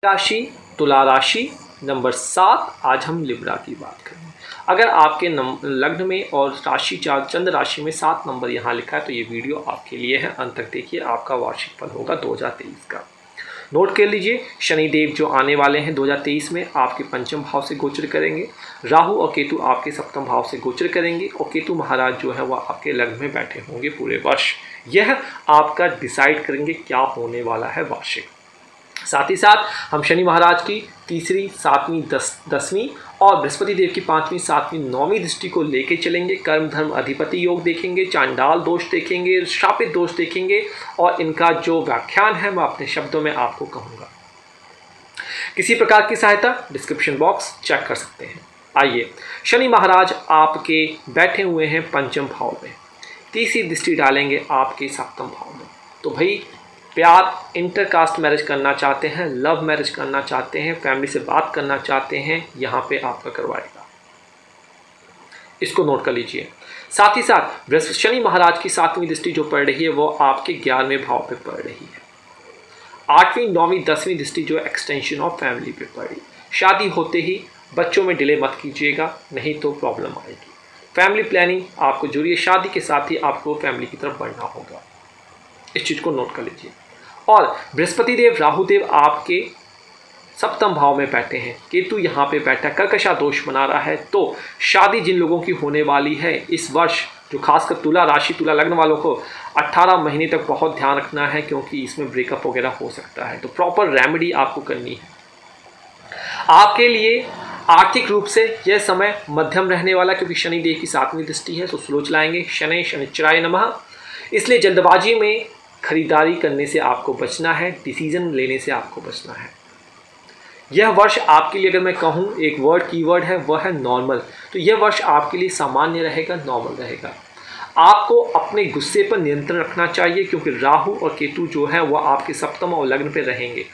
राशि तुला राशि नंबर 7। आज हम लिब्रा की बात करेंगे। अगर आपके लग्न में और राशि चंद्र राशि में 7 नंबर यहाँ लिखा है तो ये वीडियो आपके लिए है। अंत तक देखिए, आपका वार्षिक फल होगा 2023 का। नोट कर लीजिए, शनिदेव जो आने वाले हैं 2023 में आपके पंचम भाव से गोचर करेंगे। राहु और केतु आपके सप्तम भाव से गोचर करेंगे और केतु महाराज जो है वह आपके लग्न में बैठे होंगे पूरे वर्ष। यह आपका डिसाइड करेंगे क्या होने वाला है वार्षिक। साथ ही साथ हम शनि महाराज की तीसरी, सातवीं, 10वीं और बृहस्पति देव की 5वीं, 7वीं, 9वीं दृष्टि को लेके चलेंगे। कर्म धर्म अधिपति योग देखेंगे, चांडाल दोष देखेंगे, शापित दोष देखेंगे और इनका जो व्याख्यान है मैं अपने शब्दों में आपको कहूँगा। किसी प्रकार की सहायता डिस्क्रिप्शन बॉक्स चेक कर सकते हैं। आइए, शनि महाराज आपके बैठे हुए हैं पंचम भाव में, तीसरी दृष्टि डालेंगे आपके सप्तम भाव में। तो भाई प्यार, इंटरकास्ट मैरिज करना चाहते हैं, लव मैरिज करना चाहते हैं, फैमिली से बात करना चाहते हैं, यहाँ पे आपका करवाएगा। इसको नोट कर लीजिए। साथ ही साथ शनि महाराज की 7वीं दृष्टि जो पड़ रही है वो आपके 11वें भाव पे पड़ रही है। 8वीं, 9वीं, 10वीं दृष्टि जो एक्सटेंशन ऑफ फैमिली पे पड़ी। शादी होते ही बच्चों में डिले मत कीजिएगा, नहीं तो प्रॉब्लम आएगी। फैमिली प्लानिंग आपको जरूरी है, शादी के साथ ही आपको फैमिली की तरफ बढ़ना होगा। इस चीज़ को नोट कर लीजिए। और बृहस्पति देव, राहु देव आपके सप्तम भाव में बैठे हैं, केतु यहाँ पे बैठा कर्कशा दोष बना रहा है। तो शादी जिन लोगों की होने वाली है इस वर्ष, जो खासकर तुला राशि तुला लग्न वालों को 18 महीने तक बहुत ध्यान रखना है, क्योंकि इसमें ब्रेकअप वगैरह हो सकता है। तो प्रॉपर रेमेडी आपको करनी है। आपके लिए आर्थिक रूप से यह समय मध्यम रहने वाला, क्योंकि शनि देव की 7वीं दृष्टि है तो स्लो चलाएंगे। शनि शनिश्चराय नमः। इसलिए जल्दबाजी में खरीदारी करने से आपको बचना है, डिसीजन लेने से आपको बचना है। यह वर्ष आपके लिए, अगर मैं कहूँ एक वर्ड कीवर्ड है वह है नॉर्मल। तो यह वर्ष आपके लिए सामान्य रहेगा, नॉर्मल रहेगा। आपको अपने गुस्से पर नियंत्रण रखना चाहिए, क्योंकि राहु और केतु जो है वह आपके सप्तम और लग्न पे रहेंगे।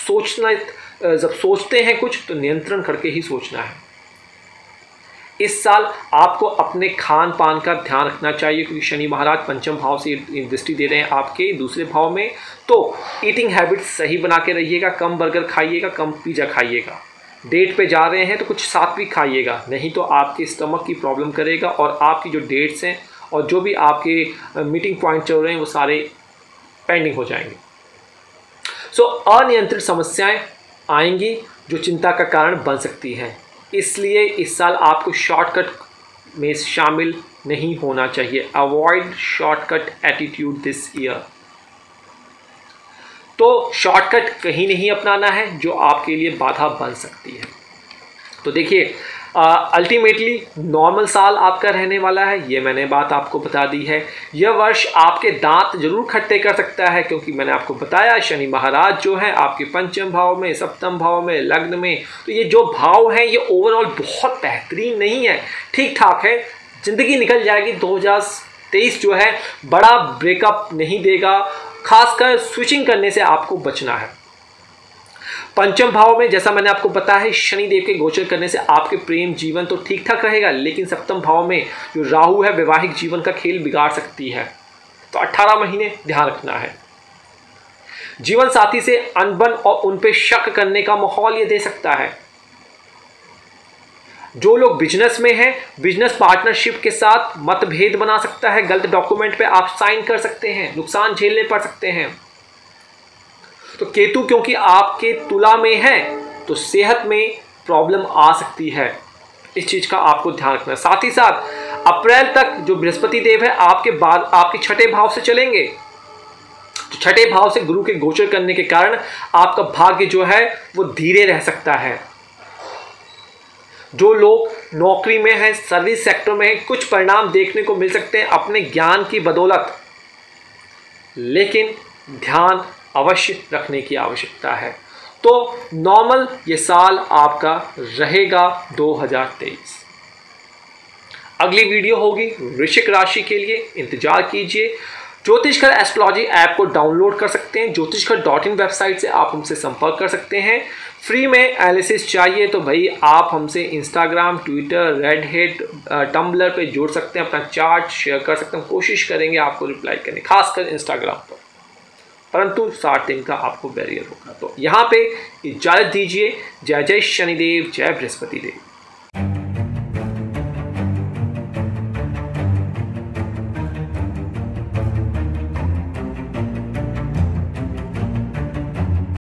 जब सोचते हैं कुछ तो नियंत्रण करके ही सोचना है। इस साल आपको अपने खान पान का ध्यान रखना चाहिए, क्योंकि शनि महाराज पंचम भाव से दृष्टि दे रहे हैं आपके दूसरे भाव में। तो ईटिंग हैबिट्स सही बना के रहिएगा। कम बर्गर खाइएगा, कम पिज़्ज़ा खाइएगा। डेट पे जा रहे हैं तो कुछ सात्विक खाइएगा, नहीं तो आपके स्टमक की प्रॉब्लम करेगा और आपकी जो डेट्स हैं और जो भी आपके मीटिंग पॉइंट चल रहे हैं वो सारे पेंडिंग हो जाएंगे। सो अनियंत्रित समस्याएं आएंगी जो चिंता का कारण बन सकती हैं। इसलिए इस साल आपको शॉर्टकट में शामिल नहीं होना चाहिए। Avoid shortcut attitude this year. तो शॉर्टकट कहीं नहीं अपनाना है जो आपके लिए बाधा बन सकती है। तो देखिए, अल्टीमेटली नॉर्मल साल आपका रहने वाला है, ये मैंने बात आपको बता दी है। यह वर्ष आपके दांत जरूर खट्टे कर सकता है, क्योंकि मैंने आपको बताया शनि महाराज जो है आपके पंचम भाव में, सप्तम भाव में, लग्न में। तो ये जो भाव हैं ये ओवरऑल बहुत बेहतरीन नहीं है, ठीक ठाक है। ज़िंदगी निकल जाएगी। 2023 जो है बड़ा ब्रेकअप नहीं देगा। खासकर स्विचिंग करने से आपको बचना है। पंचम भाव में जैसा मैंने आपको बताया है, शनि देव के गोचर करने से आपके प्रेम जीवन तो ठीक ठाक रहेगा, लेकिन सप्तम भाव में जो राहु है वैवाहिक जीवन का खेल बिगाड़ सकती है। तो 18 महीने ध्यान रखना है। जीवन साथी से अनबन और उन पे शक करने का माहौल ये दे सकता है। जो लोग बिजनेस में हैं, बिजनेस पार्टनरशिप के साथ मतभेद बना सकता है। गलत डॉक्यूमेंट पे आप साइन कर सकते हैं, नुकसान झेलने पड़ सकते हैं। तो केतु क्योंकि आपके तुला में है तो सेहत में प्रॉब्लम आ सकती है। इस चीज़ का आपको ध्यान रखना है। साथ ही साथ अप्रैल तक जो बृहस्पति देव है आपके छठे भाव से चलेंगे। तो छठे भाव से गुरु के गोचर करने के कारण आपका भाग्य जो है वो धीरे रह सकता है। जो लोग नौकरी में हैं, सर्विस सेक्टर में हैं, कुछ परिणाम देखने को मिल सकते हैं अपने ज्ञान की बदौलत, लेकिन ध्यान अवश्य रखने की आवश्यकता है। तो नॉर्मल ये साल आपका रहेगा 2023। अगली वीडियो होगी वृश्चिक राशि के लिए, इंतजार कीजिए। ज्योतिषघर एस्ट्रोलॉजी ऐप को डाउनलोड कर सकते हैं। ज्योतिषघर.in वेबसाइट से आप हमसे संपर्क कर सकते हैं। फ्री में एनालिसिस चाहिए तो भाई आप हमसे इंस्टाग्राम, ट्विटर, रेडहेड, टम्बलर पे जुड़ सकते हैं। अपना चार्ट शेयर कर सकते हैं। कोशिश करेंगे आपको रिप्लाई करने, खासकर इंस्टाग्राम पर। परंतु 60 दिन का आपको बैरियर होगा। तो यहाँ पे इजाज़त दीजिए। जय जय शनिदेव, जय बृहस्पति देव।